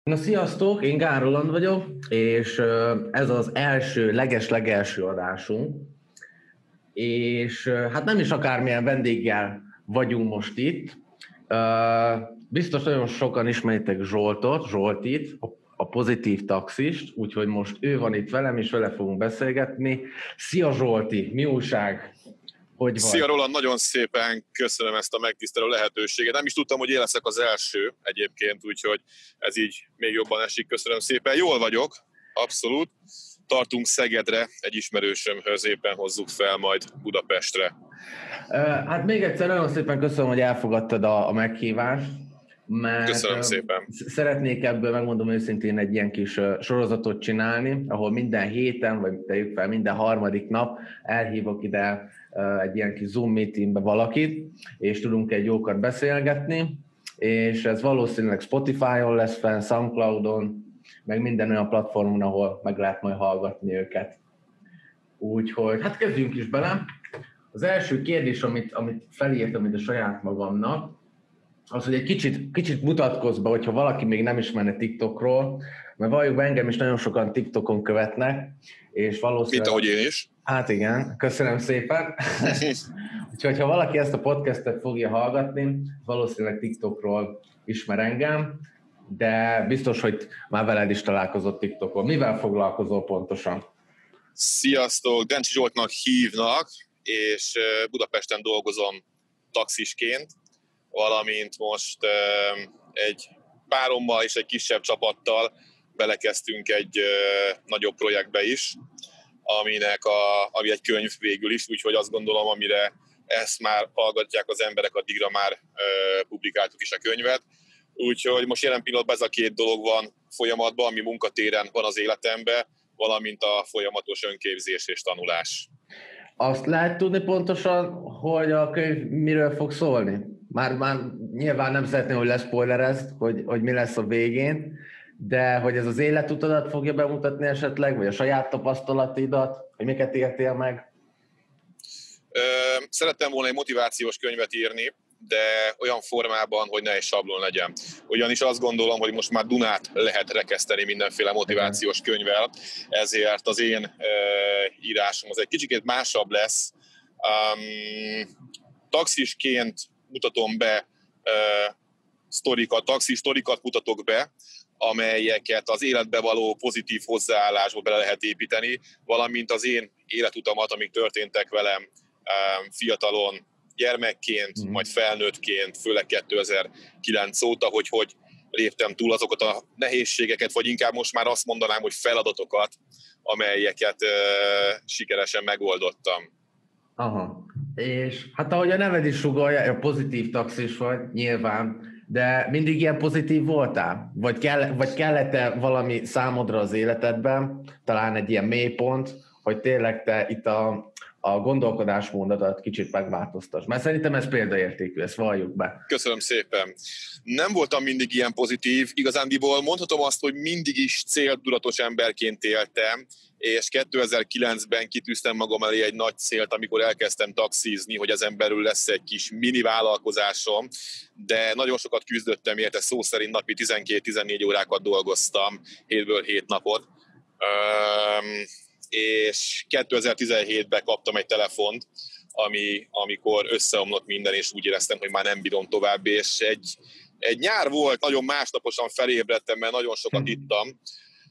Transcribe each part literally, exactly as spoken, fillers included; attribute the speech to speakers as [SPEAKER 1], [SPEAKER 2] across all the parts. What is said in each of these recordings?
[SPEAKER 1] Na sziasztok, én Gál Roland vagyok, és ez az első, leges-legelső adásunk, és hát nem is akármilyen vendéggel vagyunk most itt. Biztos nagyon sokan ismeritek Zsoltot, Zsoltit, a pozitív taxist, úgyhogy most ő van itt velem, és vele fogunk beszélgetni. Szia Zsolti, mi újság? Hogy vagy?
[SPEAKER 2] Szia Roland, nagyon szépen köszönöm ezt a megtisztelő lehetőséget. Nem is tudtam, hogy én leszek az első egyébként, úgyhogy ez így még jobban esik. Köszönöm szépen. Jól vagyok, abszolút. Tartunk Szegedre, egy ismerősömhöz, éppen hozzuk fel majd Budapestre.
[SPEAKER 1] Hát még egyszer nagyon szépen köszönöm, hogy elfogadtad a, a meghívást. Mert
[SPEAKER 2] köszönöm szépen.
[SPEAKER 1] Szeretnék ebből, megmondom őszintén, egy ilyen kis sorozatot csinálni, ahol minden héten, vagy tegyük fel, minden harmadik nap elhívok ide egy ilyen kis Zoom meetingbe valakit, és tudunk egy jókat beszélgetni, és ez valószínűleg Spotify-on lesz fenn, SoundCloud-on, meg minden olyan platformon, ahol meg lehet majd hallgatni őket. Úgyhogy, hát kezdjünk is bele. Az első kérdés, amit, amit felírtam ide saját magamnak, az, hogy egy kicsit, kicsit mutatkozz be, hogyha valaki még nem ismerne TikTokról, mert valljuk be, engem is nagyon sokan TikTokon követnek, és valószínűleg...
[SPEAKER 2] Mint ahogy én is.
[SPEAKER 1] Hát igen, köszönöm szépen. Úgyhogy ha valaki ezt a podcastet fogja hallgatni, valószínűleg TikTokról ismer engem, de biztos, hogy már veled is találkozott TikTokon. Mivel foglalkozol pontosan?
[SPEAKER 2] Sziasztok, Dencsi Zsoltnak hívnak, és Budapesten dolgozom taxisként, valamint most egy párommal és egy kisebb csapattal belekezdtünk egy nagyobb projektbe is, aminek a, ami egy könyv végül is, úgyhogy azt gondolom, amire ezt már hallgatják az emberek, addigra már publikáltuk is a könyvet. Úgyhogy most jelen pillanatban ez a két dolog van folyamatban, ami munkatéren van az életemben, valamint a folyamatos önképzés és tanulás.
[SPEAKER 1] Azt lehet tudni pontosan, hogy a könyv miről fog szólni? Már, már nyilván nem szeretném, hogy leszpoilerezd, hogy, hogy mi lesz a végén, de hogy ez az életutadat fogja bemutatni esetleg, vagy a saját tapasztalatidat, hogy miket értél meg?
[SPEAKER 2] Szerettem volna egy motivációs könyvet írni, de olyan formában, hogy ne egy sablon legyen. Ugyanis azt gondolom, hogy most már Dunát lehet rekeszteni mindenféle motivációs könyvvel, ezért az én uh, írásom az egy kicsikét másabb lesz. Um, taxisként mutatom be uh, sztorikat, taxis sztorikat mutatok be, amelyeket az életbe való pozitív hozzáállásba bele lehet építeni, valamint az én életutamat, amik történtek velem um, fiatalon, gyermekként, mm. majd felnőttként, főleg kétezer-kilenc óta, hogy hogy léptem túl azokat a nehézségeket, vagy inkább most már azt mondanám, hogy feladatokat, amelyeket uh, sikeresen megoldottam.
[SPEAKER 1] Aha. És hát ahogy a neved is sugallja, a pozitív taxis vagy, nyilván, de mindig ilyen pozitív voltál? Vagy, kell, vagy kellett-e valami számodra az életedben, talán egy ilyen mélypont, hogy tényleg te itt a a gondolkodásmódodat kicsit megváltoztass. Mert szerintem ez példaértékű, ezt valljuk be.
[SPEAKER 2] Köszönöm szépen. Nem voltam mindig ilyen pozitív. Igazándiból mondhatom azt, hogy mindig is céltudatos emberként éltem, és kétezer-kilencben kitűztem magam elé egy nagy célt, amikor elkezdtem taxizni, hogy ezen belül lesz egy kis mini vállalkozásom, de nagyon sokat küzdöttem érte, szó szerint napi tizenkét-tizennégy órákat dolgoztam, hétből hét napot. Um, és kétezer-tizenhétben kaptam egy telefont, ami, amikor összeomlott minden, és úgy éreztem, hogy már nem bírom tovább, és egy, egy nyár volt, nagyon másnaposan felébredtem, mert nagyon sokat ittam,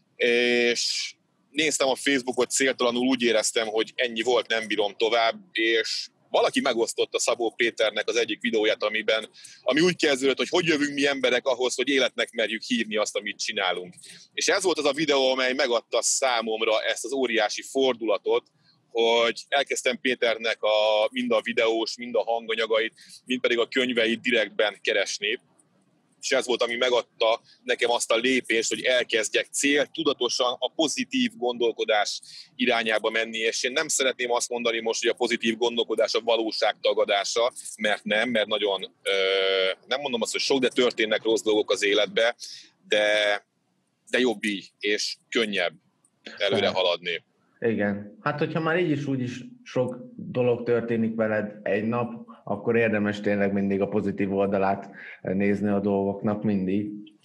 [SPEAKER 2] és néztem a Facebookot céltalanul, úgy éreztem, hogy ennyi volt, nem bírom tovább, és valaki megosztotta Szabó Péternek az egyik videóját, amiben, ami úgy kezdődött, hogy hogy jövünk mi emberek ahhoz, hogy életnek merjük hívni azt, amit csinálunk. És ez volt az a videó, amely megadta számomra ezt az óriási fordulatot, hogy elkezdtem Péternek a, mind a videós, mind a hanganyagait, mind pedig a könyveit direktben keresni. És ez volt, ami megadta nekem azt a lépést, hogy elkezdjek céltudatosan a pozitív gondolkodás irányába menni, és én nem szeretném azt mondani most, hogy a pozitív gondolkodás a valóság tagadása, mert nem, mert nagyon, nem mondom azt, hogy sok, de történnek rossz dolgok az életbe, de, de jobb így, és könnyebb előre haladni.
[SPEAKER 1] Igen. Hát, hogyha már így is úgy is sok dolog történik veled egy nap, akkor érdemes tényleg mindig a pozitív oldalát nézni a dolgoknak mindig.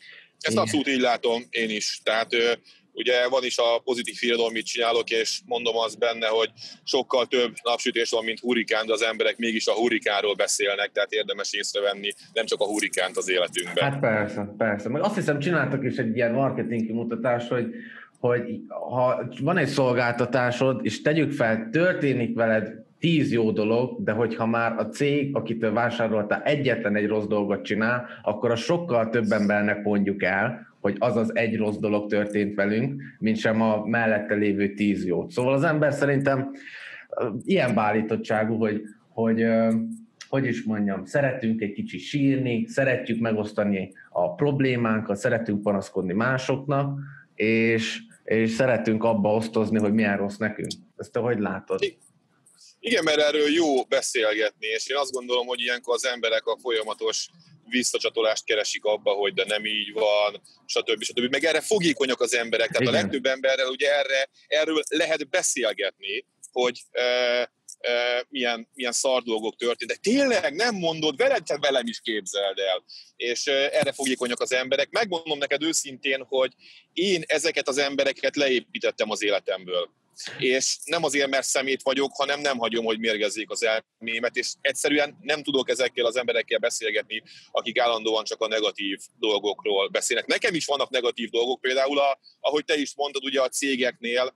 [SPEAKER 2] Ezt abszolút így látom én is. Tehát ugye van is a pozitív híradó, amit csinálok, és mondom azt benne, hogy sokkal több napsütés van, mint hurrikán, de az emberek mégis a hurrikánról beszélnek, tehát érdemes észrevenni nem csak a hurrikánt az életünkben.
[SPEAKER 1] Hát persze, persze. Meg azt hiszem csináltak is egy ilyen marketing kimutatást, hogy, hogy ha van egy szolgáltatásod, és tegyük fel, történik veled tíz jó dolog, de hogyha már a cég, akitől vásároltál, egyetlen egy rossz dolgot csinál, akkor a sokkal több embernek mondjuk el, hogy az az egy rossz dolog történt velünk, mint sem a mellette lévő tíz jót. Szóval az ember szerintem ilyen beállítottságú, hogy, hogy hogy is mondjam, szeretünk egy kicsit sírni, szeretjük megosztani a problémánkat, szeretünk panaszkodni másoknak, és, és szeretünk abba osztozni, hogy milyen rossz nekünk. Ezt te hogy látod?
[SPEAKER 2] Igen, mert erről jó beszélgetni, és én azt gondolom, hogy ilyenkor az emberek a folyamatos visszacsatolást keresik abba, hogy de nem így van, stb. stb. Meg erre fogékonyak az emberek, tehát igen. A legtöbb emberrel ugye erre, erről lehet beszélgetni, hogy e, e, milyen, milyen szar dolgok történtek. Tényleg, nem mondod, veled, te velem is képzeld el. És e, erre fogékonyak az emberek. Megmondom neked őszintén, hogy én ezeket az embereket leépítettem az életemből. És nem azért, mert szemét vagyok, hanem nem hagyom, hogy mérgezzék az elmémet, és egyszerűen nem tudok ezekkel az emberekkel beszélgetni, akik állandóan csak a negatív dolgokról beszélnek. Nekem is vannak negatív dolgok, például, a, ahogy te is mondtad, ugye a cégeknél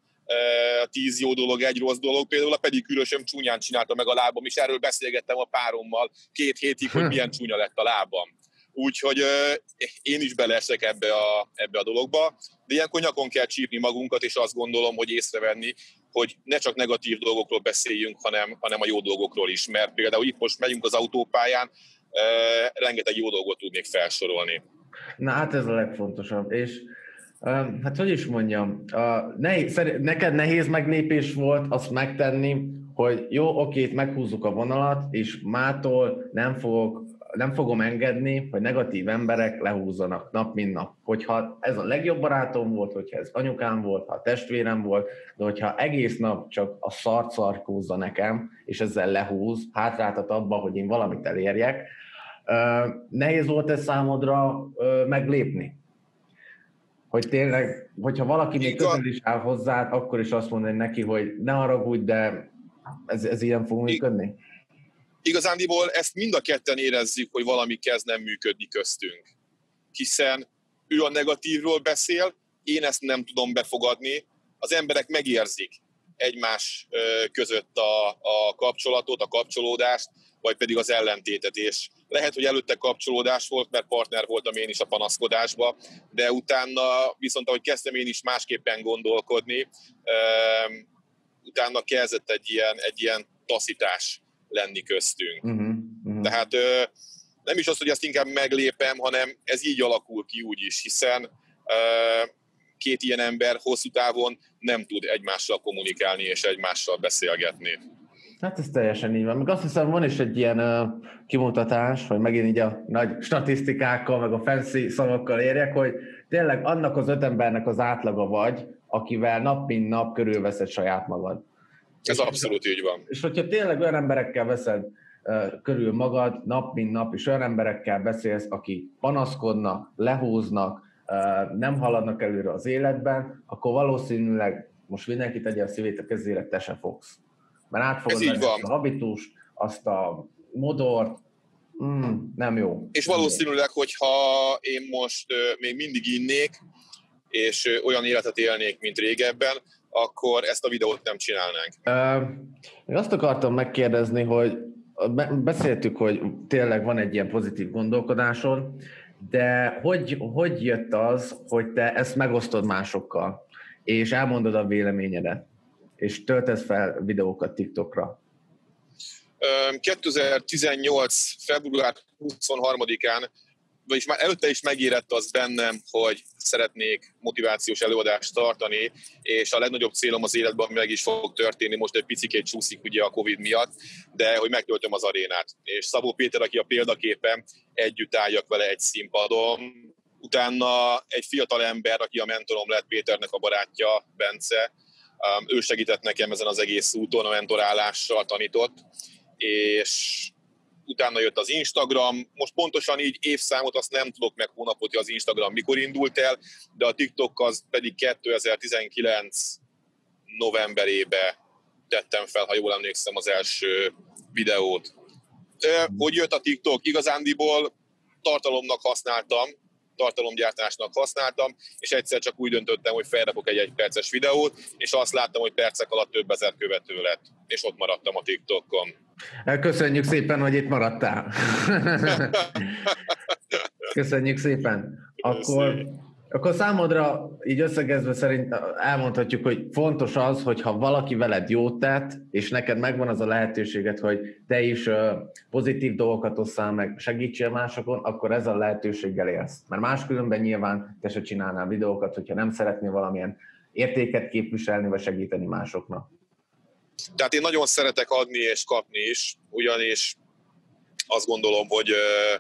[SPEAKER 2] a tíz jó dolog, egy rossz dolog, például a pedikűrösöm csúnyán csinálta meg a lábam, és erről beszélgettem a párommal két hétig, hogy milyen csúnya lett a lábam. Úgyhogy euh, én is beleesek ebbe a, ebbe a dologba, de ilyenkor nyakon kell csípni magunkat, és azt gondolom, hogy észrevenni, hogy ne csak negatív dolgokról beszéljünk, hanem, hanem a jó dolgokról is, mert például itt most megyünk az autópályán, euh, rengeteg jó dolgot tudnék felsorolni.
[SPEAKER 1] Na hát ez a legfontosabb, és uh, hát hogy is mondjam, uh, nehéz, neked nehéz meglépés volt azt megtenni, hogy jó, oké, itt meghúzzuk a vonalat, és mától nem fogok nem fogom engedni, hogy negatív emberek lehúzzanak nap, mint nap. Hogyha ez a legjobb barátom volt, hogyha ez anyukám volt, ha a testvérem volt, de hogyha egész nap csak a szart szarkózza nekem, és ezzel lehúz, hátráltat abba, hogy én valamit elérjek, nehéz volt ez számodra meglépni? Hogy tényleg, hogyha valaki még közel is áll hozzád, akkor is azt mondani neki, hogy ne haragudj, de ez, ez ilyen fog működni?
[SPEAKER 2] Igazándiból ezt mind a ketten érezzük, hogy valami kezd nem működni köztünk. Hiszen ő a negatívról beszél, én ezt nem tudom befogadni, az emberek megérzik egymás között a, a kapcsolatot, a kapcsolódást, vagy pedig az ellentétet. És lehet, hogy előtte kapcsolódás volt, mert partner voltam én is a panaszkodásba, de utána viszont, ahogy kezdtem én is másképpen gondolkodni, utána kezdett egy ilyen, egy ilyen taszítás lenni köztünk. Uh-huh, uh-huh. Tehát ö, nem is az, hogy ezt inkább meglépem, hanem ez így alakul ki úgy is, hiszen ö, két ilyen ember hosszú távon nem tud egymással kommunikálni és egymással beszélgetni.
[SPEAKER 1] Hát ez teljesen így van. Meg azt hiszem, van is egy ilyen uh, kimutatás, hogy megint így a nagy statisztikákkal, meg a fancy szavakkal érjek, hogy tényleg annak az öt embernek az átlaga vagy, akivel nap mint nap körülveszed saját magad.
[SPEAKER 2] Ez abszolút így van.
[SPEAKER 1] És hogyha tényleg olyan emberekkel veszed uh, körül magad nap, mint nap, és olyan emberekkel beszélsz, akik panaszkodnak, lehúznak, uh, nem haladnak előre az életben, akkor valószínűleg most mindenki tegye a szívét a kezére, te se fogsz. Mert át fogod venni azt a habitust, azt a modort, mm, nem jó.
[SPEAKER 2] És valószínűleg, hogyha én most uh, még mindig innék, és uh, olyan életet élnék, mint régebben, akkor ezt a videót nem csinálnánk.
[SPEAKER 1] Még azt akartam megkérdezni, hogy beszéltük, hogy tényleg van egy ilyen pozitív gondolkodásod, de hogy, hogy jött az, hogy te ezt megosztod másokkal, és elmondod a véleményedet, és töltesz fel videókat TikTokra?
[SPEAKER 2] kétezer-tizennyolc. február huszonharmadikán, vagyis már előtte is megérett az bennem, hogy szeretnék motivációs előadást tartani, és a legnagyobb célom az életben meg is fog történni, most egy picikét csúszik ugye a Covid miatt, de hogy megtöltöm az arénát. És Szabó Péter, aki a példaképem, együtt álljak vele egy színpadon. Utána egy fiatal ember, aki a mentorom lett, Péternek a barátja, Bence, ő segített nekem ezen az egész úton, a mentorálással tanított, és utána jött az Instagram, most pontosan így évszámot azt nem tudok meg hónapot, hogy az Instagram mikor indult el, de a TikTok az pedig kétezer-tizenkilenc novemberébe tettem fel, ha jól emlékszem, az első videót. Hogy jött a TikTok? Igazándiból tartalomnak használtam, tartalomgyártásnak használtam, és egyszer csak úgy döntöttem, hogy felrakok egy egyperces videót, és azt láttam, hogy percek alatt több ezer követő lett, és ott maradtam a TikTokon.
[SPEAKER 1] Köszönjük szépen, hogy itt maradtál. Köszönjük szépen. Akkor, akkor számodra így összegezve szerint elmondhatjuk, hogy fontos az, hogyha valaki veled jót tett, és neked megvan az a lehetőséget, hogy te is pozitív dolgokat osszál meg, segítsél másokon, akkor ezzel a lehetőséggel élsz. Mert máskülönben nyilván te se csinálnál videókat, hogyha nem szeretnél valamilyen értéket képviselni, vagy segíteni másoknak.
[SPEAKER 2] Tehát én nagyon szeretek adni és kapni is, ugyanis azt gondolom, hogy uh,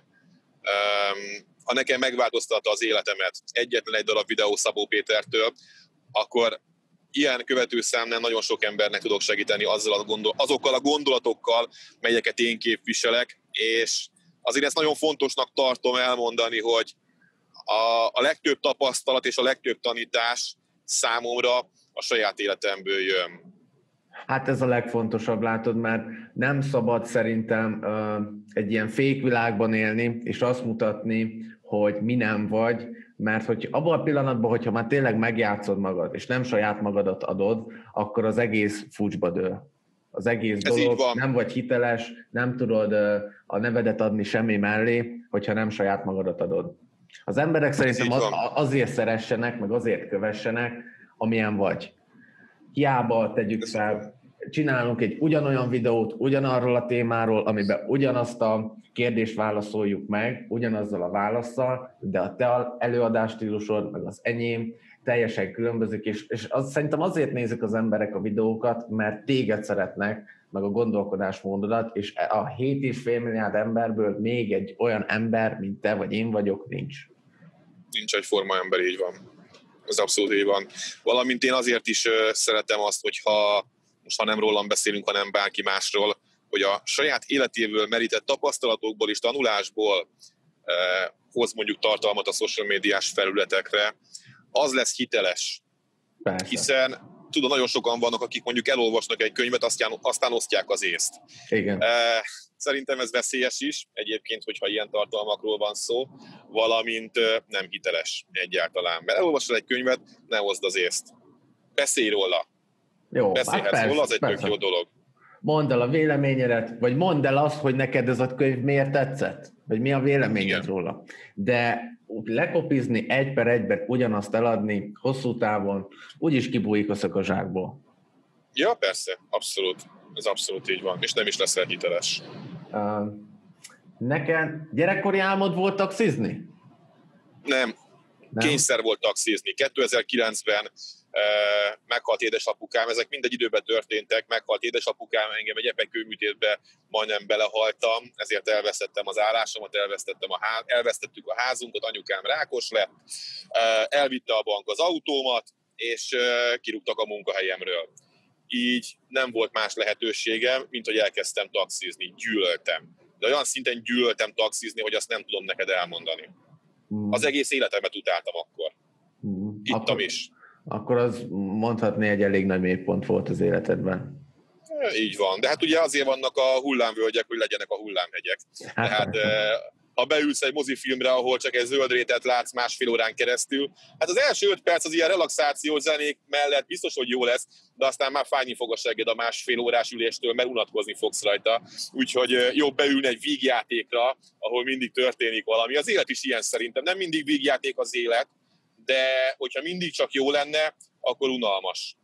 [SPEAKER 2] um, ha nekem megváltoztatta az életemet egyetlen egy darab videó Szabó Pétertől, akkor ilyen követőszámnál nagyon sok embernek tudok segíteni azzal a gondol- azokkal a gondolatokkal, melyeket én képviselek, és azért ezt nagyon fontosnak tartom elmondani, hogy a, a legtöbb tapasztalat és a legtöbb tanítás számomra a saját életemből jön.
[SPEAKER 1] Hát ez a legfontosabb, látod, mert nem szabad szerintem egy ilyen fékvilágban élni, és azt mutatni, hogy mi nem vagy, mert hogy abban a pillanatban, hogyha már tényleg megjátszod magad, és nem saját magadat adod, akkor az egész fucsba dől. Az egész ez dolog, nem vagy hiteles, nem tudod a nevedet adni semmi mellé, hogyha nem saját magadat adod. Az emberek szerintem az, azért szeressenek, meg azért kövessenek, amilyen vagy. Hiába tegyük fel, csinálunk egy ugyanolyan videót, ugyanarról a témáról, amiben ugyanazt a kérdést válaszoljuk meg, ugyanazzal a válasszal, de a te előadásstílusod, meg az enyém teljesen különbözik, és, és az, szerintem azért nézik az emberek a videókat, mert téged szeretnek, meg a gondolkodásmódodat, és a hét és fél milliárd emberből még egy olyan ember, mint te vagy én vagyok, nincs.
[SPEAKER 2] Nincs egyforma ember, így van. Ez abszolút így van. Valamint én azért is szeretem azt, hogyha most ha nem rólam beszélünk, hanem bárki másról, hogy a saját életéből merített tapasztalatokból és tanulásból eh, hoz mondjuk tartalmat a social médiás felületekre, az lesz hiteles. Persze. Hiszen tudom, nagyon sokan vannak, akik mondjuk elolvasnak egy könyvet, aztán, aztán osztják az észt.
[SPEAKER 1] Igen.
[SPEAKER 2] Eh, szerintem ez veszélyes is, egyébként, hogyha ilyen tartalmakról van szó, valamint eh, nem hiteles egyáltalán. Mert elolvasod egy könyvet, ne hozd az észt. Beszélj róla.
[SPEAKER 1] Jó,
[SPEAKER 2] beszélhetsz hát róla, az egy persze. Tök jó dolog.
[SPEAKER 1] Mondd el a véleményedet, vagy mondd el azt, hogy neked ez a könyv miért tetszett, vagy mi a véleményed Igen. róla. De lekopizni egy per egyben ugyanazt eladni hosszú távon, úgyis kibújik a szög a zsákból.
[SPEAKER 2] Ja, persze, abszolút. Ez abszolút így van, és nem is leszel hiteles.
[SPEAKER 1] Uh, neked gyerekkori álmod volt taxizni?
[SPEAKER 2] Nem. nem. Kényszer volt taxizni. kétezer-kilencben meghalt édesapukám, ezek mindegy időben történtek, meghalt édesapukám, engem egy epekőműtétbe majdnem belehaltam, ezért elvesztettem az állásomat, elvesztettem a há- elvesztettük a házunkat, anyukám rákos lett, elvitte a bank az autómat, és kirúgtak a munkahelyemről. Így nem volt más lehetőségem, mint hogy elkezdtem taxizni, gyűlöltem. De olyan szinten gyűlöltem taxizni, hogy azt nem tudom neked elmondani. Az egész életemet utáltam akkor. Ittam
[SPEAKER 1] akkor...
[SPEAKER 2] is.
[SPEAKER 1] Akkor az mondhatni egy elég nagy mélypont volt az életedben.
[SPEAKER 2] Így van. De hát ugye azért vannak a hullámvölgyek, hogy legyenek a hullámhegyek. Tehát ha beülsz egy mozifilmre, ahol csak egy zöld rétet látsz másfél órán keresztül, hát az első öt perc az ilyen relaxációs zenék mellett biztos, hogy jó lesz, de aztán már fájni fog a segged a másfél órás üléstől, mert unatkozni fogsz rajta. Úgyhogy jobb beülni egy vígjátékra, ahol mindig történik valami. Az élet is ilyen szerintem. Nem mindig vígjáték az élet, de hogyha mindig csak jó lenne, akkor unalmas.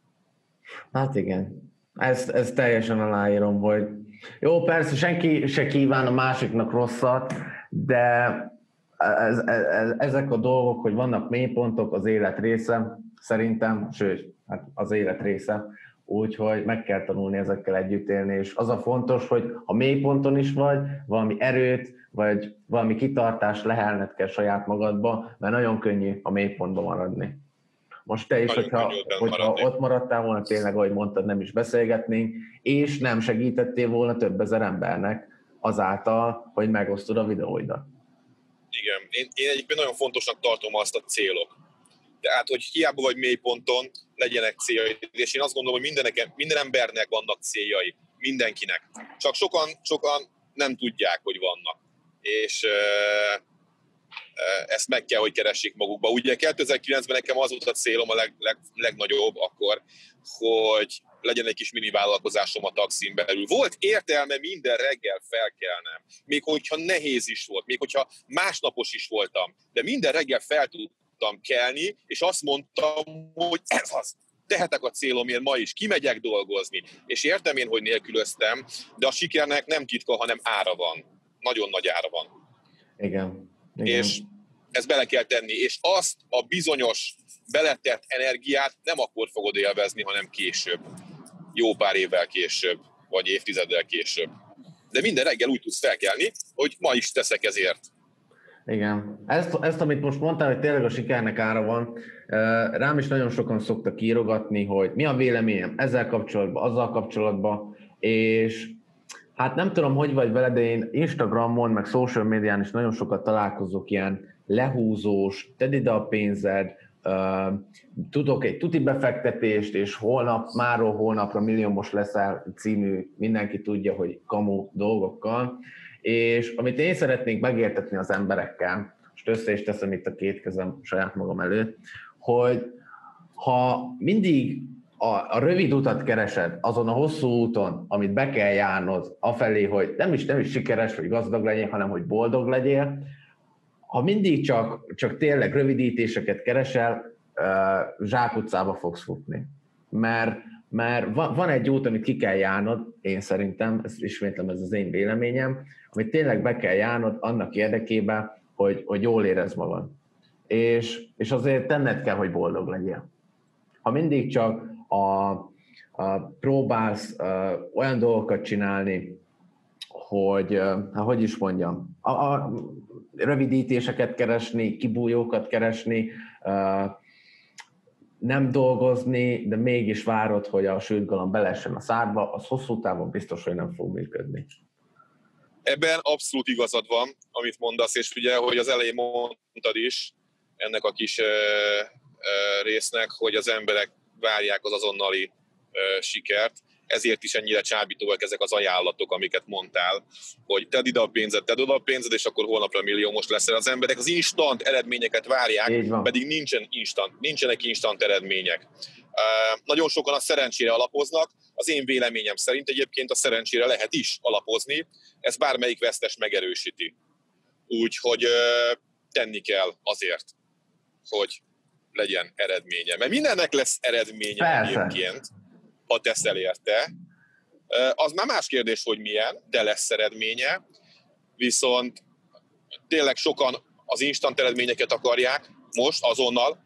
[SPEAKER 1] Hát igen. Ezt, ezt teljesen aláírom, hogy jó, persze senki se kíván a másiknak rosszat, de ez, ez, ezek a dolgok, hogy vannak mélypontok, az élet része, szerintem, sőt, hát az élet része, úgyhogy meg kell tanulni ezekkel együtt élni, és az a fontos, hogy ha mélyponton is vagy, valami erőt, vagy valami kitartást lehelned kell saját magadba, mert nagyon könnyű a mélypontban maradni. Most te is, hogyha, hogyha ott maradtál volna, tényleg, ahogy mondtad, nem is beszélgetnénk, és nem segítettél volna több ezer embernek, azáltal, hogy megosztod a videóidat.
[SPEAKER 2] Igen, én, én egyébként nagyon fontosnak tartom azt a célok. Tehát, hogy hiába vagy mélyponton, legyenek céljai. És én azt gondolom, hogy mindenek, minden embernek vannak céljai. Mindenkinek. Csak sokan, sokan nem tudják, hogy vannak. És e, e, ezt meg kell, hogy keressék magukba. Ugye kétezer-kilencben nekem az volt a célom a leg, leg, legnagyobb akkor, hogy legyen egy kis mini vállalkozásom a taxin belül. Volt értelme minden reggel felkelnem, még hogyha nehéz is volt, még hogyha másnapos is voltam, de minden reggel fel tudtam kelni, és azt mondtam, hogy ez az, tehetek a célomért ma is, kimegyek dolgozni. És értem én, hogy nélkülöztem, de a sikernek nem titka, hanem ára van. Nagyon nagy ára van.
[SPEAKER 1] Igen. Igen.
[SPEAKER 2] És ezt bele kell tenni, és azt a bizonyos beletett energiát nem akkor fogod élvezni, hanem később. Jó pár évvel később, vagy évtizeddel később. De minden reggel úgy tudsz felkelni, hogy ma is teszek ezért.
[SPEAKER 1] Igen. Ezt, ezt, amit most mondtál, hogy tényleg a sikernek ára van, rám is nagyon sokan szoktak írogatni, hogy mi a véleményem ezzel kapcsolatban, azzal kapcsolatban, és hát nem tudom, hogy vagy vele, de én Instagramon, meg social médián is nagyon sokat találkozok ilyen lehúzós, tedd ide a pénzed, Uh, tudok egy tuti befektetést, és holnap, máról holnapra milliómos leszel című, mindenki tudja, hogy kamu dolgokkal, és amit én szeretnék megértetni az emberekkel, most össze is teszem itt a két kezem saját magam előtt, hogy ha mindig a, a rövid utat keresed azon a hosszú úton, amit be kell járnod, afelé, hogy nem is, nem is sikeres, vagy gazdag legyél, hanem hogy boldog legyél, ha mindig csak, csak tényleg rövidítéseket keresel, zsákutcába fogsz futni. Mert, mert van egy út, amit ki kell járnod, én szerintem, ezt ismétlem, ez az én véleményem, amit tényleg be kell járnod annak érdekében, hogy, hogy jól érezd magad. És, és azért tenned kell, hogy boldog legyél. Ha mindig csak a, a próbálsz a, olyan dolgokat csinálni, hogy, ha, hogy is mondjam, a, a rövidítéseket keresni, kibújókat keresni, nem dolgozni, de mégis várod, hogy a sült galamb beleessen a szádba, az hosszú távon biztos, hogy nem fog működni.
[SPEAKER 2] Ebben abszolút igazad van, amit mondasz, és ugye, hogy az elején mondtad is ennek a kis ö, ö, résznek, hogy az emberek várják az azonnali ö, sikert, ezért is ennyire csábítóak ezek az ajánlatok, amiket mondtál, hogy tedd ide a pénzed, tedd oda a pénzed, és akkor holnapra milliómos leszel. Az emberek az instant eredményeket várják, pedig nincsen instant, nincsenek instant eredmények. Uh, nagyon sokan a szerencsére alapoznak, az én véleményem szerint egyébként a szerencsére lehet is alapozni, ez bármelyik vesztes megerősíti. Úgyhogy uh, tenni kell azért, hogy legyen eredménye. Mert mindennek lesz eredménye. Persze. Egyébként, ha teszel érte. Az már más kérdés, hogy milyen, de lesz eredménye. Viszont tényleg sokan az instant eredményeket akarják most, azonnal,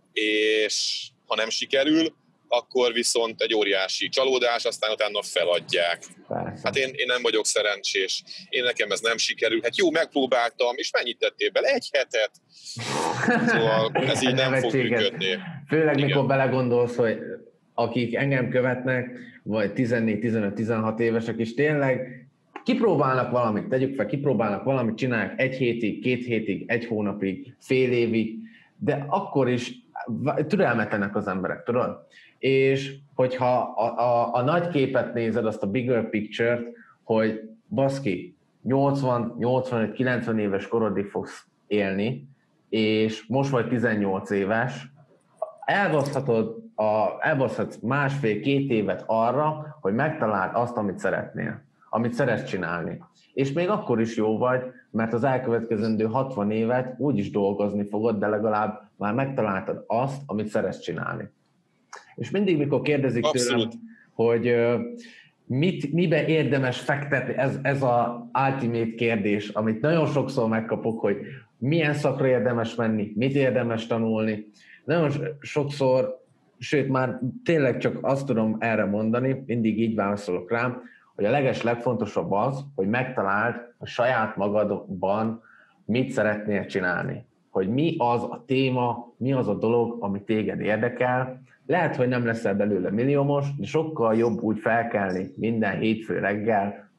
[SPEAKER 2] és ha nem sikerül, akkor viszont egy óriási csalódás, aztán utána feladják. Persze. Hát én, én nem vagyok szerencsés, én nekem ez nem sikerül. Hát jó, megpróbáltam, és mennyit tettél bele? Egy hetet. Szóval ez így nem fog működni.
[SPEAKER 1] Főleg igen. Mikor belegondolsz, hogy akik engem követnek, vagy tizennégy, tizenöt, tizenhat évesek, és tényleg kipróbálnak valamit, tegyük fel, kipróbálnak valamit, csinálják egy hétig, két hétig, egy hónapig, fél évig, de akkor is türelmetlenek az emberek, tudod? És hogyha a, a, a nagy képet nézed, azt a bigger picture-t, hogy baszki, nyolcvan, nyolcvanöt, kilencven éves korodig fogsz élni, és most vagy tizennyolc éves, elbaszhatod a, elbaszhatsz másfél-két évet arra, hogy megtaláld azt, amit szeretnél, amit szeretsz csinálni. És még akkor is jó vagy, mert az elkövetkezendő hatvan évet úgy is dolgozni fogod, de legalább már megtaláltad azt, amit szeretsz csinálni. És mindig, mikor kérdezik
[SPEAKER 2] Abszolút.
[SPEAKER 1] tőlem, hogy mit, miben érdemes fektetni, ez, ez az ultimate kérdés, amit nagyon sokszor megkapok, hogy milyen szakra érdemes menni, mit érdemes tanulni. Nagyon sokszor, sőt már tényleg csak azt tudom erre mondani, mindig így válaszolok rám, hogy a leges legfontosabb az, hogy megtaláld a saját magadban, mit szeretnél csinálni. Hogy mi az a téma, mi az a dolog, ami téged érdekel. Lehet, hogy nem leszel belőle milliómos, de sokkal jobb úgy felkelni minden hétfő reggel,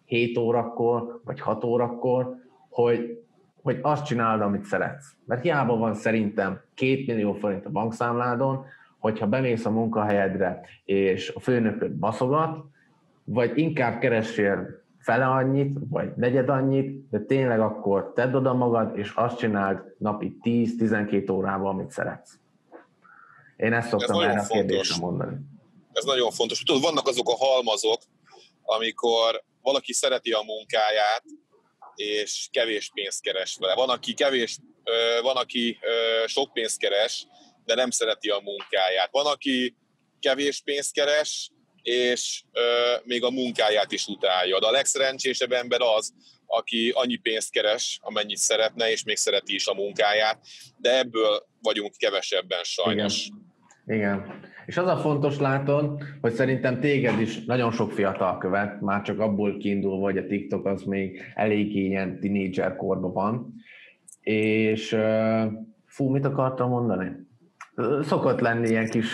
[SPEAKER 1] hét órakor, vagy hat órakor, hogy, hogy azt csinálod, amit szeretsz. Mert hiába van szerintem két millió forint a bankszámládon, hogyha bemész a munkahelyedre, és a főnököd baszogat, vagy inkább keressél fele annyit, vagy negyed annyit, de tényleg akkor tedd oda magad, és azt csináld napi tíz-tizenkét órában, amit szeretsz. Én ezt szoktam erre a kérdésre mondani.
[SPEAKER 2] Ez nagyon fontos. Tudod, vannak azok a halmazok, amikor valaki szereti a munkáját, és kevés pénzt keres vele. Van, aki kevés, van, aki sok pénzt keres, de nem szereti a munkáját. Van, aki kevés pénzt keres, és ö, még a munkáját is utálja. De a legszerencsésebb ember az, aki annyi pénzt keres, amennyit szeretne, és még szereti is a munkáját, de ebből vagyunk kevesebben sajnos.
[SPEAKER 1] Igen. Igen. És az a fontos, látod, hogy szerintem téged is nagyon sok fiatal követ, már csak abból kiindulva, hogy a TikTok az még elég ilyen tínédzser korban van. És fú, mit akartam mondani? Szokott lenni ilyen kis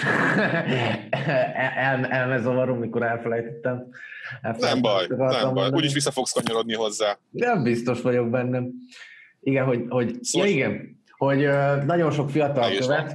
[SPEAKER 1] el, elmezavarom, mikor elfelejtettem.
[SPEAKER 2] Nem baj, nem baj. Úgyis vissza fogsz kanyarodni hozzá.
[SPEAKER 1] Nem biztos vagyok bennem. Igen, hogy, hogy, szóval... ja, igen, hogy nagyon sok fiatal követ,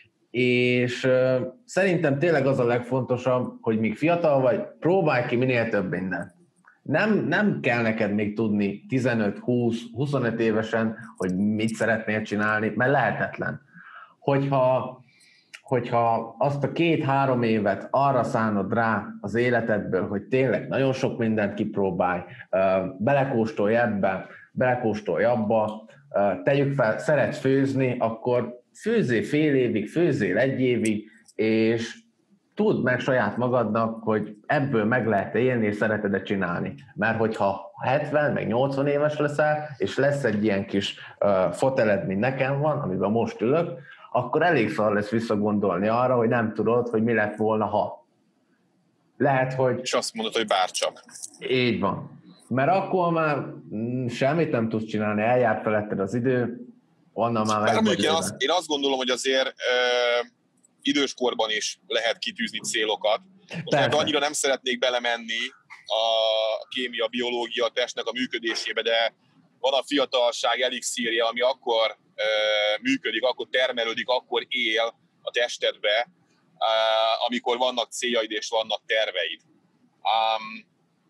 [SPEAKER 1] és szerintem tényleg az a legfontosabb, hogy míg fiatal vagy, próbálj ki minél több mindent. Nem, nem kell neked még tudni tizenöt, húsz, huszonöt évesen, hogy mit szeretnél csinálni, mert lehetetlen. Hogyha, hogyha azt a két-három évet arra szánod rá az életedből, hogy tényleg nagyon sok mindent kipróbálj, belekóstolj ebbe, belekóstolj abba, tegyük fel, szeretsz főzni, akkor főzzél fél évig, főzzél egy évig, és tudd meg saját magadnak, hogy ebből meg lehet élni, és szereted-e csinálni. Mert hogyha hetven, meg nyolcvan éves leszel, és lesz egy ilyen kis uh, foteled, mint nekem van, amiben most ülök, akkor elég szar lesz visszagondolni arra, hogy nem tudod, hogy mi lett volna, ha. Lehet, hogy...
[SPEAKER 2] És azt mondod, hogy bárcsak.
[SPEAKER 1] Így van. Mert akkor már semmit nem tudsz csinálni, eljárt feletted az idő, onnan már meg...
[SPEAKER 2] Én azt, én azt gondolom, hogy azért uh, időskorban is lehet kitűzni célokat. Most annyira nem szeretnék belemenni a kémia, biológia, a testnek a működésébe, de van a fiatalság elixírje, ami akkor uh, működik, akkor termelődik, akkor él a testedbe, uh, amikor vannak céljaid és vannak terveid. Um,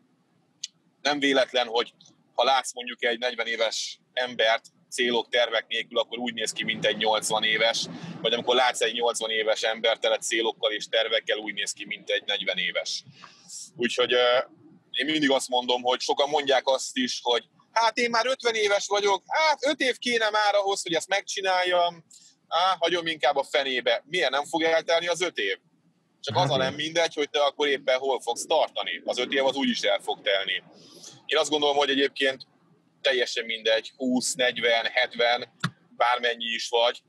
[SPEAKER 2] nem véletlen, hogy ha látsz mondjuk egy negyven éves embert célok, tervek nélkül, akkor úgy néz ki, mint egy nyolcvan éves, vagy amikor látsz egy nyolcvan éves embert tele célokkal és tervekkel, úgy néz ki, mint egy negyven éves. Úgyhogy uh, én mindig azt mondom, hogy sokan mondják azt is, hogy hát én már ötven éves vagyok, hát öt év kéne már ahhoz, hogy ezt megcsináljam, á, hagyom inkább a fenébe. Miért nem fog eltelni az öt év? Csak az a nem mindegy, hogy te akkor éppen hol fogsz tartani. Az öt év az úgyis el fog telni. Én azt gondolom, hogy egyébként teljesen mindegy, húsz, negyven, hetven, bármennyi is vagy,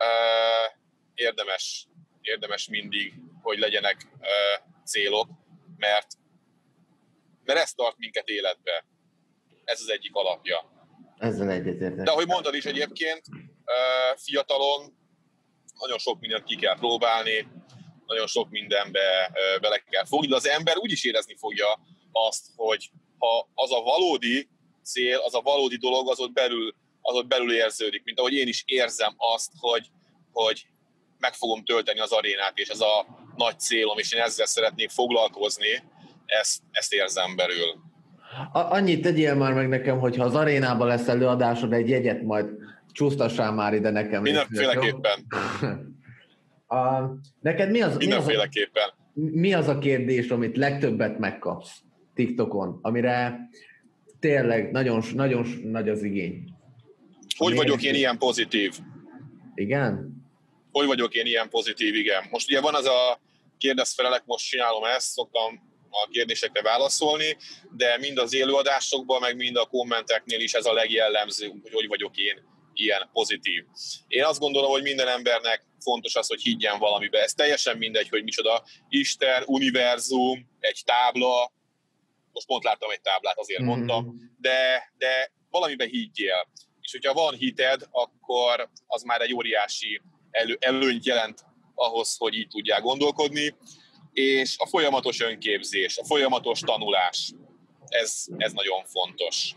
[SPEAKER 2] érdemes, érdemes mindig, hogy legyenek célok, mert, mert ez tart minket életbe. Ez az egyik alapja.
[SPEAKER 1] Ezzel egyetértek.
[SPEAKER 2] De ahogy mondtad is egyébként, fiatalon nagyon sok mindent ki kell próbálni, nagyon sok mindenbe bele kell fogni, de az ember úgy is érezni fogja azt, hogy ha az a valódi cél, az a valódi dolog, az ott belül, az ott belül érződik. Mint ahogy én is érzem azt, hogy, hogy meg fogom tölteni az arénát, és ez a nagy célom, és én ezzel szeretnék foglalkozni, ezt, ezt érzem belül.
[SPEAKER 1] Annyit tegyél már meg nekem, hogy ha az arénában lesz előadásod, egy jegyet majd csúsztassál már ide nekem.
[SPEAKER 2] Mindenféleképpen.
[SPEAKER 1] A, neked mi az,
[SPEAKER 2] Mindenféleképpen.
[SPEAKER 1] Mi az, a, mi az a kérdés, amit legtöbbet megkapsz TikTokon, amire tényleg nagyon, nagyon nagy az igény?
[SPEAKER 2] Hogy vagyok én ilyen pozitív?
[SPEAKER 1] Igen?
[SPEAKER 2] Hogy vagyok én ilyen pozitív, igen. Most ugye van az a kérdezfelelek, most csinálom ezt, szoktam a kérdésekre válaszolni, de mind az élőadásokban, meg mind a kommenteknél is ez a legjellemzőbb, hogy hogy vagyok én ilyen pozitív. Én azt gondolom, hogy minden embernek fontos az, hogy higgyen valamibe. Ez teljesen mindegy, hogy micsoda Isten, univerzum, egy tábla, most pont láttam egy táblát, azért mm-hmm. mondtam, de, de valamiben higgyél. És hogyha van hited, akkor az már egy óriási elő, előnyt jelent ahhoz, hogy így tudjál gondolkodni, és a folyamatos önképzés, a folyamatos tanulás, ez, ez nagyon fontos.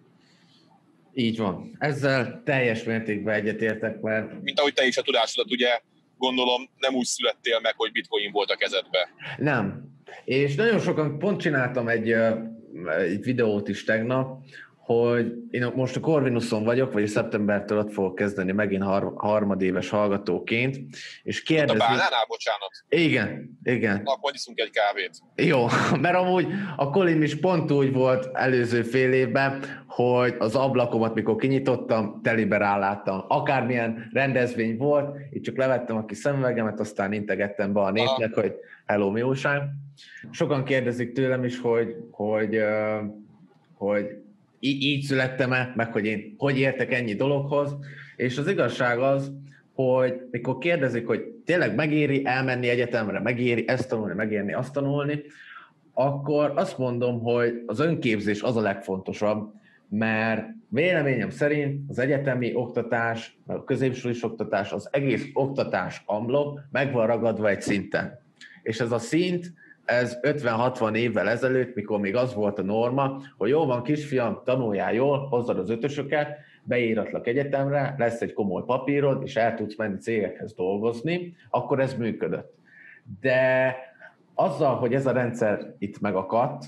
[SPEAKER 1] Így van. Ezzel teljes mértékben egyetértek, mert...
[SPEAKER 2] Mint ahogy te is a tudásodat, ugye, gondolom, nem úgy születtél meg, hogy bitcoin volt a kezedbe.
[SPEAKER 1] Nem. És nagyon sokan, pont csináltam egy, egy videót is tegnap, hogy én most a Corvinuson vagyok, vagy szeptembertől ott fogok kezdeni megint har- harmadéves hallgatóként, és kérdezik...
[SPEAKER 2] Ott a Bálnánál, bocsánat?
[SPEAKER 1] Igen, igen.
[SPEAKER 2] Na, akkor iszunk egy kávét.
[SPEAKER 1] Jó, mert amúgy a Kolim is pont úgy volt előző fél évben, hogy az ablakomat, mikor kinyitottam, telibe ráláttam. Akármilyen rendezvény volt, itt csak levettem a kis szemüvegemet, aztán integettem be a népnek, hogy hello, mi újság. Sokan kérdezik tőlem is, hogy, hogy, hogy így, így születtem-e, meg hogy én hogy értek ennyi dologhoz, és az igazság az, hogy mikor kérdezik, hogy tényleg megéri elmenni egyetemre, megéri ezt tanulni, megéri azt tanulni, akkor azt mondom, hogy az önképzés az a legfontosabb, mert véleményem szerint az egyetemi oktatás, a középsulis oktatás, az egész oktatás amblok meg van ragadva egy szinten. És ez a szint, ez ötven-hatvan évvel ezelőtt, mikor még az volt a norma, hogy jó van kisfiam, tanuljál jól, hozzad az ötösöket, beíratlak egyetemre, lesz egy komoly papírod, és el tudsz menni cégekhez dolgozni, akkor ez működött. De azzal, hogy ez a rendszer itt megakadt,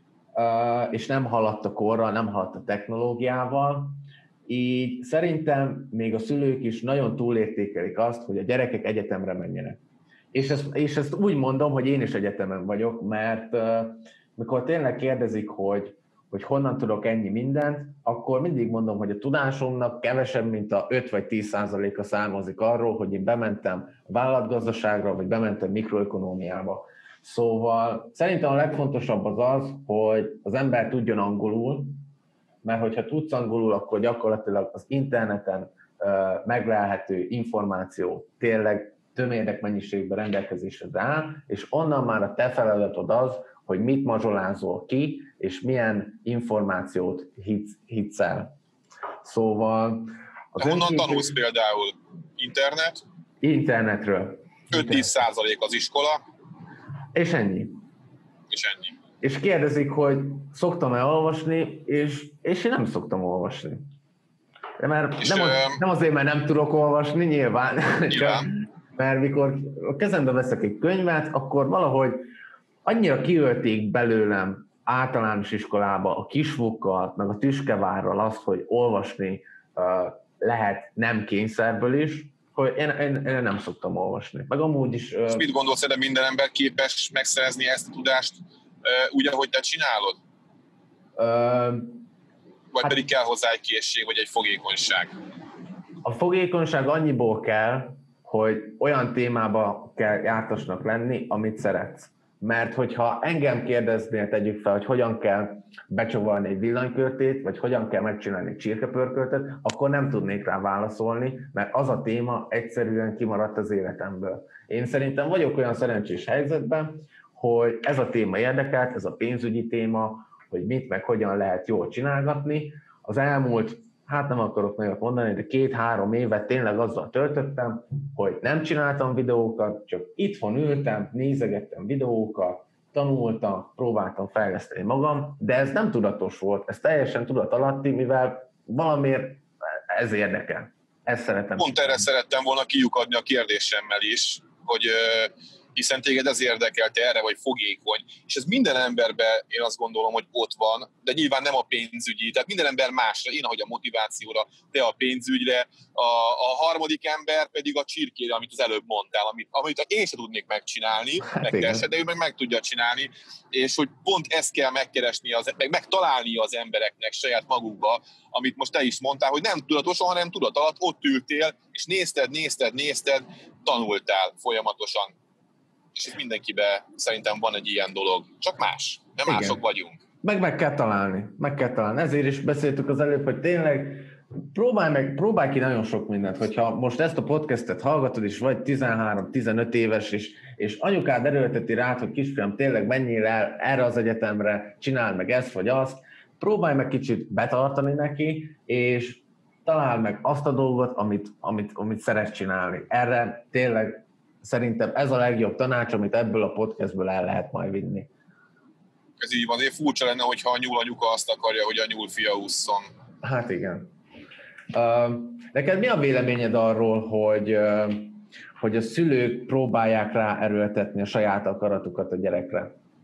[SPEAKER 1] és nem haladt a korral, nem haladt a technológiával, így szerintem még a szülők is nagyon túlértékelik azt, hogy a gyerekek egyetemre menjenek. És ezt, és ezt úgy mondom, hogy én is egyetemen vagyok, mert uh, mikor tényleg kérdezik, hogy, hogy honnan tudok ennyi mindent, akkor mindig mondom, hogy a tudásomnak kevesebb, mint a öt vagy tíz százaléka származik arról, hogy én bementem vállalatgazdaságra, vagy bementem mikroökonómiába. Szóval szerintem a legfontosabb az az, hogy az ember tudjon angolul, mert hogyha tudsz angolul, akkor gyakorlatilag az interneten uh, meglelhető információ tényleg tömérdek mennyiségben rendelkezésre áll, és onnan már a te feladatod az, hogy mit mazsolázol ki, és milyen információt hitsz, hitsz el. Szóval...
[SPEAKER 2] Az honnan önképzés... tanulsz például? Internet?
[SPEAKER 1] Internetről.
[SPEAKER 2] öt-tíz százalék az iskola.
[SPEAKER 1] És ennyi.
[SPEAKER 2] És ennyi.
[SPEAKER 1] És kérdezik, hogy szoktam-e olvasni, és, és én nem szoktam olvasni. De mert nem, az, nem azért, mert nem tudok olvasni, nyilván.
[SPEAKER 2] Nyilván.
[SPEAKER 1] Mert mikor a kezembe veszek egy könyvet, akkor valahogy annyira kiölték belőlem általános iskolába a kisvukkal, meg a tüskevárral azt, hogy olvasni uh, lehet nem kényszerből is, hogy én, én, én nem szoktam olvasni. Meg amúgy is... Uh,
[SPEAKER 2] És mit gondolsz, hogy minden ember képes megszerezni ezt a tudást uh, úgy, ahogy te csinálod? Uh, vagy hát, pedig kell hozzá egy készség, vagy egy fogékonyság?
[SPEAKER 1] A fogékonyság annyiból kell, hogy olyan témába kell jártasnak lenni, amit szeretsz. Mert hogyha engem kérdeznél, tegyük fel, hogy hogyan kell becsavarni egy villanykörtét, vagy hogyan kell megcsinálni egy csirkepörköltet, akkor nem tudnék rá válaszolni, mert az a téma egyszerűen kimaradt az életemből. Én szerintem vagyok olyan szerencsés helyzetben, hogy ez a téma érdekelt, ez a pénzügyi téma, hogy mit meg hogyan lehet jól csinálgatni. Az elmúlt hát nem akarok nagyot mondani, de két-három évet tényleg azzal töltöttem, hogy nem csináltam videókat, csak itthon ültem, nézegettem videókat, tanultam, próbáltam fejleszteni magam, de ez nem tudatos volt, ez teljesen tudatalatti, mivel valamiért ez érdekel. Ezt szeretem.
[SPEAKER 2] Pont erre szerettem volna kiukadni a kérdésemmel is, hogy hiszen téged ez érdekel, te erre vagy fogékony, és ez minden emberben én azt gondolom, hogy ott van, de nyilván nem a pénzügyi, tehát minden ember másra, én ahogy a motivációra, te a pénzügyre, a, a harmadik ember pedig a csirkére, amit az előbb mondtál, amit, amit én sem tudnék megcsinálni, hát megkeresed, de ő meg meg tudja csinálni, és hogy pont ezt kell megkeresni, az, meg megtalálni az embereknek saját magukba, amit most te is mondtál, hogy nem tudatosan, hanem tudat alatt ott ültél, és nézted, nézted, nézted, tanultál folyamatosan. És itt mindenkiben szerintem van egy ilyen dolog. Csak más. Nem
[SPEAKER 1] igen.
[SPEAKER 2] Mások vagyunk.
[SPEAKER 1] Meg meg kell találni. Meg kell találni. Ezért is beszéltük az előbb, hogy tényleg próbálj meg, próbálj ki nagyon sok mindent. Hogyha most ezt a podcastet hallgatod, és vagy tizenhárom-tizenöt éves, és, és anyukád erőlteti rád, hogy kisfiam, tényleg menjél el erre az egyetemre, csináld meg ezt vagy azt, próbálj meg kicsit betartani neki, és találd meg azt a dolgot, amit, amit, amit szeretsz csinálni. Erre tényleg szerintem ez a legjobb tanács, amit ebből a podcastből el lehet majd vinni.
[SPEAKER 2] Ez így van, azért furcsa lenne, hogyha a nyúl anyuka azt akarja, hogy a nyúl fia ússzon.
[SPEAKER 1] Hát igen. Uh, neked mi a véleményed arról, hogy, uh, hogy a szülők próbálják rá erőltetni a saját akaratukat a gyerekre?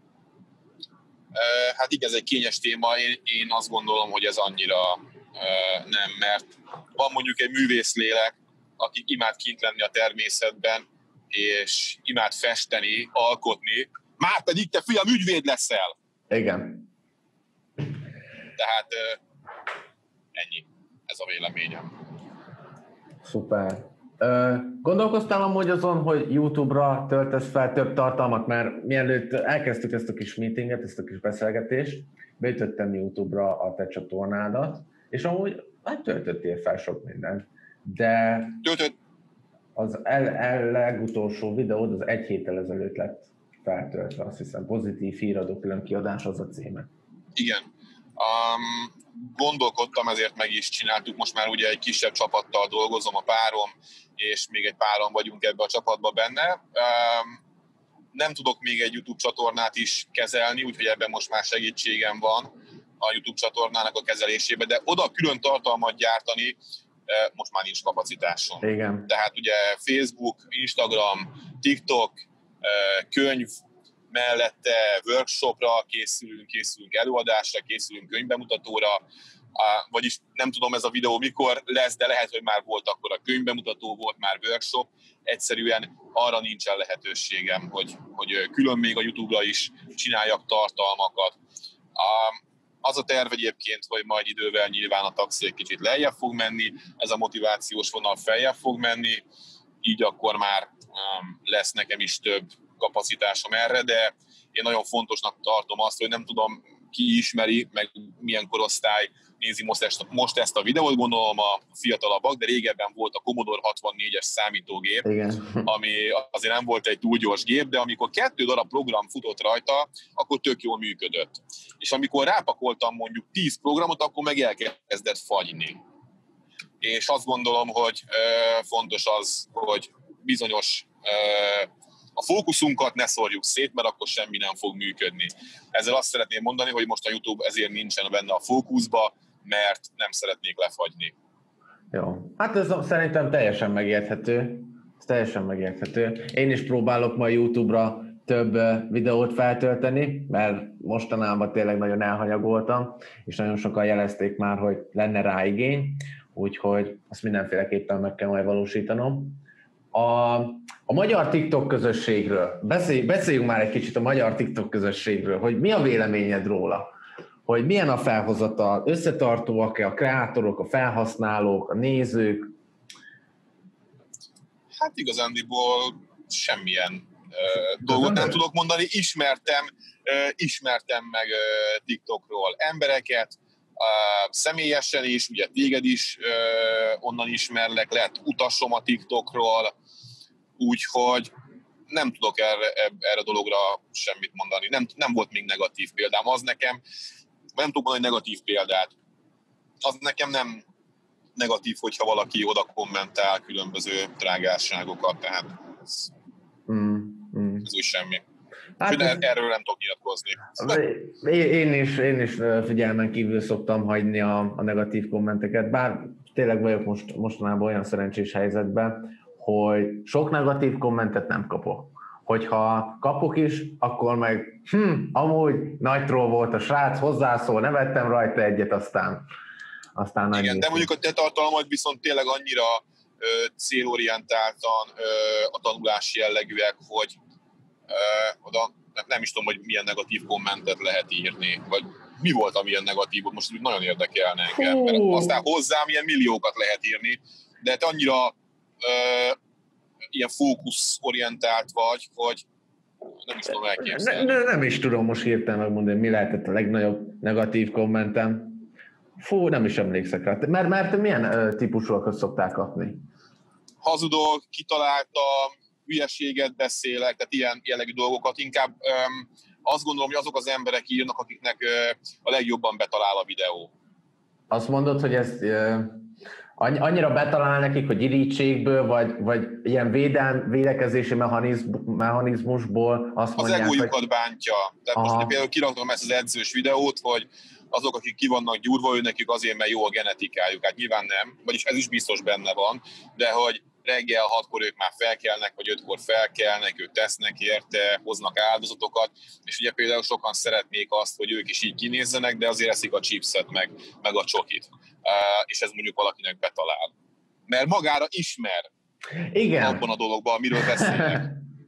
[SPEAKER 2] Uh, hát igen, ez egy kényes téma. Én, én azt gondolom, hogy ez annyira uh, nem, mert van mondjuk egy művészlélek, aki imád kint lenni a természetben, és imád festeni, alkotni, már pedig te fiam ügyvéd leszel.
[SPEAKER 1] Igen.
[SPEAKER 2] Tehát uh, ennyi. Ez a véleményem.
[SPEAKER 1] Szuper. Gondolkoztál amúgy azon, hogy YouTube-ra töltesz fel több tartalmat, mert mielőtt elkezdtük ezt a kis meetinget, ezt a kis beszélgetést, beütöttem YouTube-ra a te csatornádat, és amúgy hát töltöttél fel sok mindent, de
[SPEAKER 2] Töltött.
[SPEAKER 1] az el, el legutolsó videód az egy héttel ezelőtt lett feltöltve, azt hiszem, pozitív híradó külön kiadás az a címe.
[SPEAKER 2] Igen. Um, gondolkodtam, ezért meg is csináltuk. Most már ugye egy kisebb csapattal dolgozom, a párom, és még egy páran vagyunk ebbe a csapatba benne. Um, nem tudok még egy YouTube csatornát is kezelni, úgyhogy ebben most már segítségem van a YouTube csatornának a kezelésébe, de oda külön tartalmat gyártani most már nincs kapacitásom.
[SPEAKER 1] Igen.
[SPEAKER 2] Tehát ugye Facebook, Instagram, TikTok, könyv, mellette workshopra készülünk, készülünk előadásra, készülünk könyvbemutatóra, vagyis nem tudom ez a videó mikor lesz, de lehet, hogy már volt akkor a könyvbemutató, volt már workshop, egyszerűen arra nincsen lehetőségem, hogy, hogy külön még a YouTube-ra is csináljak tartalmakat. Az a terv egyébként, hogy majd idővel nyilván a taxi egy kicsit lejjebb fog menni, ez a motivációs vonal feljebb fog menni, így akkor már lesz nekem is több kapacitásom erre, de én nagyon fontosnak tartom azt, hogy nem tudom, ki ismeri, meg milyen korosztály nézi most ezt, most ezt a videót, gondolom a fiatalabbak, de régebben volt a Commodore hatvannégyes számítógép,
[SPEAKER 1] igen,
[SPEAKER 2] ami azért nem volt egy túl gyors gép, de amikor kettő darab program futott rajta, akkor tök jól működött. És amikor rápakoltam mondjuk tíz programot, akkor meg elkezdett fagyni. És azt gondolom, hogy uh, fontos az, hogy bizonyos uh, a fókuszunkat ne szórjuk szét, mert akkor semmi nem fog működni. Ezzel azt szeretném mondani, hogy most a YouTube ezért nincsen benne a fókuszba, mert nem szeretnék lefagyni.
[SPEAKER 1] Jó. Hát ez szerintem teljesen megérthető. Ez teljesen megérthető. Én is próbálok majd YouTube-ra több videót feltölteni, mert mostanában tényleg nagyon elhanyagoltam, és nagyon sokan jelezték már, hogy lenne rá igény, úgyhogy azt mindenféleképpen meg kell majd valósítanom. A, a magyar TikTok közösségről, beszélj, beszéljünk már egy kicsit a magyar TikTok közösségről, hogy mi a véleményed róla? Hogy milyen a felhozatal, összetartóak-e a kreátorok, a felhasználók, a nézők?
[SPEAKER 2] Hát igazándiból semmilyen uh, dolgot nem tudok mondani. Ismertem, uh, ismertem meg uh, TikTokról embereket, uh, személyesen is, ugye téged is uh, onnan ismerlek, lett utasom a TikTokról, úgyhogy nem tudok erre, erre a dologra semmit mondani. Nem, nem volt még negatív példám. Az nekem, nem tudok mondani negatív példát. Az nekem nem negatív, hogyha valaki oda kommentál különböző trágárságokat, tehát ez,
[SPEAKER 1] mm, mm.
[SPEAKER 2] ez úgy semmi.
[SPEAKER 1] Hát
[SPEAKER 2] ez... Erről nem tudok nyilatkozni.
[SPEAKER 1] Én is, én is figyelmen kívül szoktam hagyni a, a negatív kommenteket, bár tényleg vagyok most, mostanában olyan szerencsés helyzetben, hogy sok negatív kommentet nem kapok. Hogyha kapok is, akkor meg hm, amúgy nagy troll volt a srác, hozzászól, nevettem rajta egyet, aztán, aztán
[SPEAKER 2] igen, annyi. De mondjuk a te tartalmad viszont tényleg annyira ö, célorientáltan ö, a tanulási jellegűek, hogy ö, oda nem, nem is tudom, hogy milyen negatív kommentet lehet írni, vagy mi volt, amilyen negatív, most úgy nagyon érdekelne engem, mert aztán hozzám ilyen milliókat lehet írni, de te annyira ö, ilyen fókuszorientált vagy, hogy nem is tudom elképzelni.
[SPEAKER 1] Ne, nem is tudom most hirtelen megmondani, mi lehetett a legnagyobb negatív kommentem. Fú, nem is emlékszek rá. Mert, mert milyen típusúakat szoktál kapni?
[SPEAKER 2] Hazudok, kitaláltam, hülyeséget beszélek, tehát ilyen jellegű dolgokat. Inkább öm, azt gondolom, hogy azok az emberek írnak, akiknek ö, a legjobban betalál a videó.
[SPEAKER 1] Azt mondod, hogy ezt ö, Annyira betalál nekik, hogy irítségből, vagy, vagy ilyen védelm, védekezési mechanizmusból azt
[SPEAKER 2] az
[SPEAKER 1] mondják,
[SPEAKER 2] egójukat
[SPEAKER 1] hogy...
[SPEAKER 2] bántja. Tehát
[SPEAKER 1] Aha.
[SPEAKER 2] most például kirakom ezt az edzős videót, hogy azok, akik ki vannak gyúrva, ő nekik azért, mert jó a genetikájuk. Hát nyilván nem, vagyis ez is biztos benne van, de hogy reggel hatkor ők már felkelnek, vagy ötkor felkelnek, ők tesznek érte, hoznak áldozatokat, és ugye például sokan szeretnék azt, hogy ők is így kinézzenek, de azért eszik a chipset, meg, meg a csokit. Uh, és ez mondjuk valakinek betalál. Mert magára ismer.
[SPEAKER 1] Igen.
[SPEAKER 2] Abban a dologban, amiről beszélnek.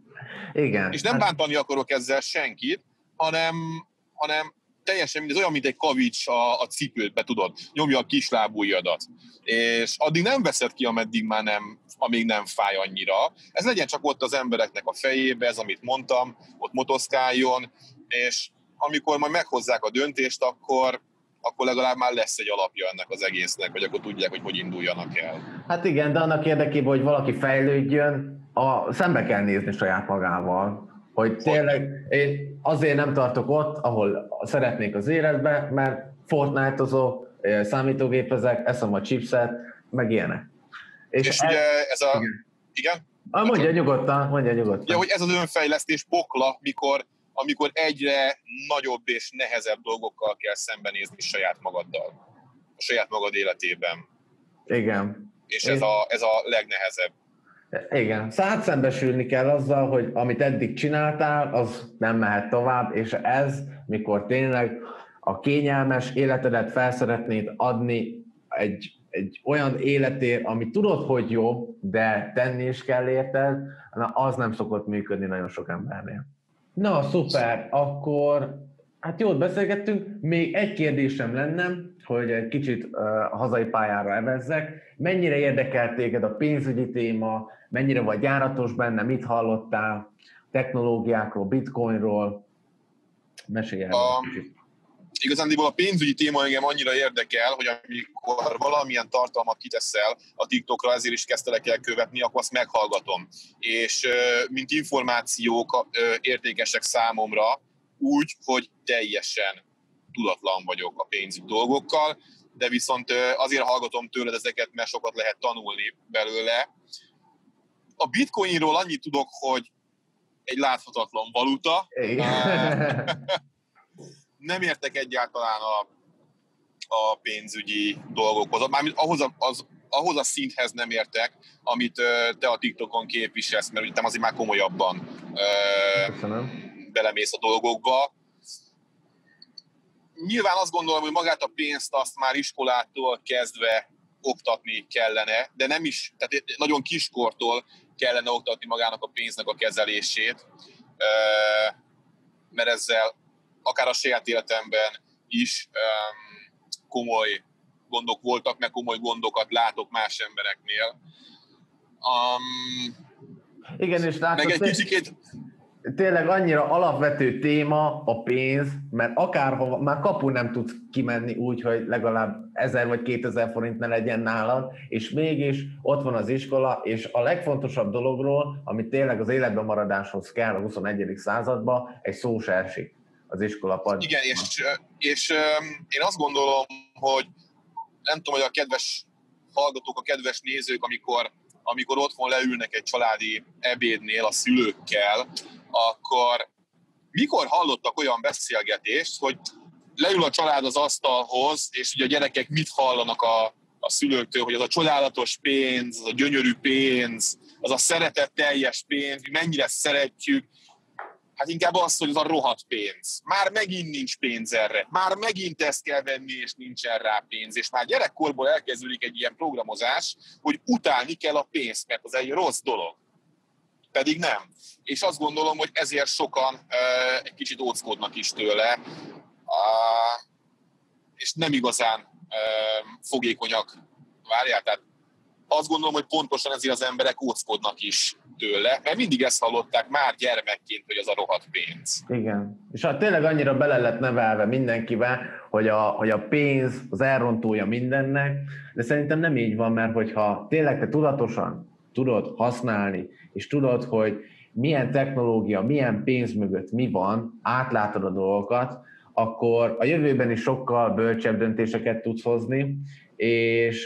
[SPEAKER 1] Igen.
[SPEAKER 2] És nem bántani akarok ezzel senkit, hanem, hanem teljesen mindez olyan, mint egy kavics a, a cipődbe, tudod, nyomja a kislábujjadat. És addig nem veszed ki, ameddig már nem, amíg nem fáj annyira. Ez legyen csak ott az embereknek a fejébe, ez, amit mondtam, ott motoszkáljon, és amikor majd meghozzák a döntést, akkor, akkor legalább már lesz egy alapja ennek az egésznek, vagy akkor tudják, hogy hogy induljanak el.
[SPEAKER 1] Hát igen, de annak érdekében, hogy valaki fejlődjön, a, szembe kell nézni saját magával. Hogy tényleg én azért nem tartok ott, ahol szeretnék az életbe, mert Fortnite-ozok, számítógépezek, eszem a chipset, meg ilyenek.
[SPEAKER 2] És, és ez, ugye ez a... Igen? igen?
[SPEAKER 1] Ah, mondja nyugodtan, mondja nyugodtan.
[SPEAKER 2] Ja, hogy ez az önfejlesztés pokla, mikor, amikor egyre nagyobb és nehezebb dolgokkal kell szembenézni saját magaddal. A saját magad életében.
[SPEAKER 1] Igen.
[SPEAKER 2] És ez, a, ez a legnehezebb.
[SPEAKER 1] Igen, szembesülni kell azzal, hogy amit eddig csináltál, az nem mehet tovább, és ez, mikor tényleg a kényelmes életedet fel szeretnéd adni egy, egy olyan életért, ami tudod, hogy jó, de tenni is kell érted, na, az nem szokott működni nagyon sok embernél. Na, szuper, akkor hát jót beszélgettünk, még egy kérdésem lenne, hogy egy kicsit uh, hazai pályára evezzek. Mennyire érdekelt téged a pénzügyi téma, mennyire vagy járatos benne, mit hallottál technológiákról, bitcoinról? Mesélj el
[SPEAKER 2] a,
[SPEAKER 1] egy kicsit.
[SPEAKER 2] Igazándiból a pénzügyi téma engem annyira érdekel, hogy amikor valamilyen tartalmat kiteszel a TikTokra, ezért is kezdtelek el követni, akkor azt meghallgatom. És mint információk értékesek számomra, úgy, hogy teljesen tudatlan vagyok a pénzügyi dolgokkal, de viszont azért hallgatom tőled ezeket, mert sokat lehet tanulni belőle. A bitcoinról annyit tudok, hogy egy láthatatlan valuta. Nem értek egyáltalán a, a pénzügyi dolgokhoz. Mármint ahhoz a, az, ahhoz a szinthez nem értek, amit te a TikTokon képviselsz, mert ugye azért már komolyabban
[SPEAKER 1] Köszönöm.
[SPEAKER 2] belemész a dolgokba. Nyilván azt gondolom, hogy magát a pénzt azt már iskolától kezdve oktatni kellene, de nem is, tehát nagyon kiskortól kellene oktatni magának a pénznek a kezelését, mert ezzel akár a saját életemben is komoly gondok voltak, meg komoly gondokat látok más embereknél. Um,
[SPEAKER 1] Igen, és látod,
[SPEAKER 2] meg egy kicsikét...
[SPEAKER 1] Tényleg annyira alapvető téma a pénz, mert akárhova, már kapu nem tudsz kimenni úgy, hogy legalább ezer vagy kétezer forint ne legyen nálad, és mégis ott van az iskola, és a legfontosabb dologról, ami tényleg az életben maradáshoz kell a huszonegyedik században, egy szó se esik az iskola padján.
[SPEAKER 2] Igen, és, és én azt gondolom, hogy nem tudom, hogy a kedves hallgatók, a kedves nézők, amikor, amikor otthon leülnek egy családi ebédnél a szülőkkel, akkor mikor hallottak olyan beszélgetést, hogy leül a család az asztalhoz, és ugye a gyerekek mit hallanak a, a szülőktől, hogy az a csodálatos pénz, az a gyönyörű pénz, az a szeretetteljes pénz, mennyire szeretjük. Hát inkább az, hogy az a rohadt pénz. Már megint nincs pénz erre. Már megint ezt kell venni, és nincsen rá pénz. És már gyerekkorból elkezdődik egy ilyen programozás, hogy utálni kell a pénzt, mert az egy rossz dolog. Pedig nem. És azt gondolom, hogy ezért sokan uh, egy kicsit óckodnak is tőle, uh, és nem igazán uh, fogékonyak. Várjál, tehát azt gondolom, hogy pontosan ezért az emberek óckodnak is tőle, mert mindig ezt hallották már gyermekként, hogy az a rohadt pénz.
[SPEAKER 1] Igen. És hát tényleg annyira bele lett nevelve mindenkivel, hogy a, hogy a pénz az elrontója mindennek, de szerintem nem így van, mert hogyha tényleg te tudatosan tudod használni, és tudod, hogy milyen technológia, milyen pénz mögött mi van, átlátod a dolgokat, akkor a jövőben is sokkal bölcsebb döntéseket tudsz hozni, és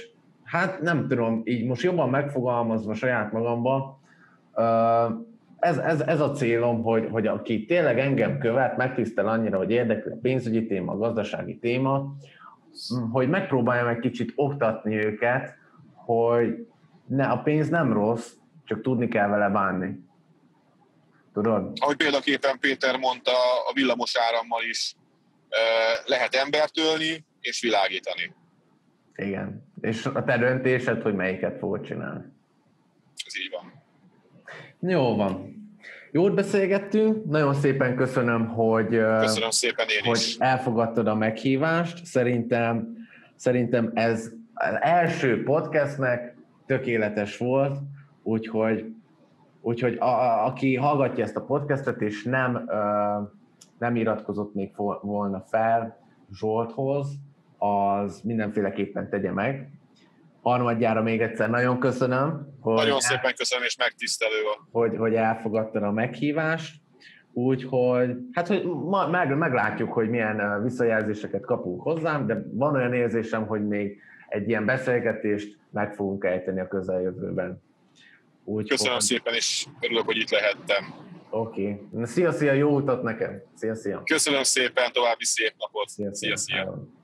[SPEAKER 1] hát nem tudom, így most jobban megfogalmazva saját magamba, ez, ez, ez a célom, hogy, hogy aki tényleg engem követ, megtisztel annyira, hogy érdekli a pénzügyi téma, a gazdasági téma, hogy megpróbáljam egy kicsit oktatni őket, hogy ne, a pénz nem rossz, csak tudni kell vele bánni. Tudod?
[SPEAKER 2] Ahogy példaképpen Péter mondta, a villamos árammal is lehet embert ölni és világítani.
[SPEAKER 1] Igen. És a te döntésed, hogy melyiket fogod csinálni.
[SPEAKER 2] Ez így van.
[SPEAKER 1] Jó van. Jót beszélgettünk, nagyon szépen köszönöm, hogy,
[SPEAKER 2] köszönöm szépen én
[SPEAKER 1] hogy
[SPEAKER 2] is.
[SPEAKER 1] elfogadtad a meghívást. Szerintem, szerintem ez az első podcastnek tökéletes volt, úgyhogy, úgyhogy a, a, aki hallgatja ezt a podcastet, és nem, nem iratkozott még volna fel Zsolthoz, az mindenféleképpen tegye meg. Harmadjára még egyszer nagyon köszönöm. Hogy
[SPEAKER 2] nagyon szépen köszönöm, és megtisztelő.
[SPEAKER 1] Hogy, hogy elfogadtad a meghívást. Úgyhogy, hát hogy ma, meg, meglátjuk, hogy milyen visszajelzéseket kapunk hozzám, de van olyan érzésem, hogy még egy ilyen beszélgetést meg fogunk ejteni a közeljövőben. Úgy,
[SPEAKER 2] köszönöm
[SPEAKER 1] hogy...
[SPEAKER 2] szépen, és örülök, hogy itt lehettem.
[SPEAKER 1] Oké. Okay. Szia, szia, jó utat nekem. Szia, szia.
[SPEAKER 2] Köszönöm szépen, további szép napot.
[SPEAKER 1] Szia, szia.
[SPEAKER 2] szia, szia.